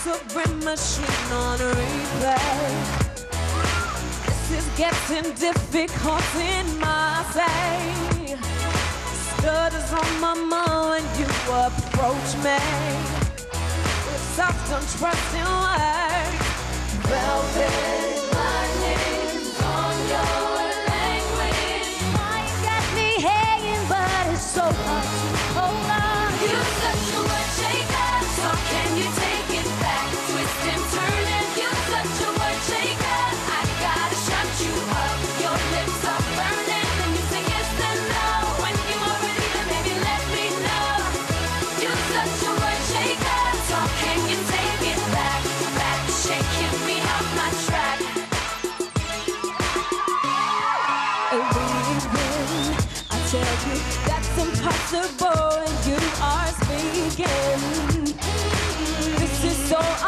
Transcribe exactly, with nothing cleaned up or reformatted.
answering machine on replay. This is getting difficult in my say. Stutters on my mind when you approach me. With soft and trusting words, velvet lining on your language. Why you got me hanging, but it's so hard to hold on. You're such a word shaker, so can you take it back? Twist and turn and you're such a word shaker. I gotta shut you up, your lips are burning. And you say yes and no, when you are ready then maybe let me know. You're such a word shaker, so can you take it back? Back, shaking me off my track. And when I tell you that's impossible and you are speaking, this is so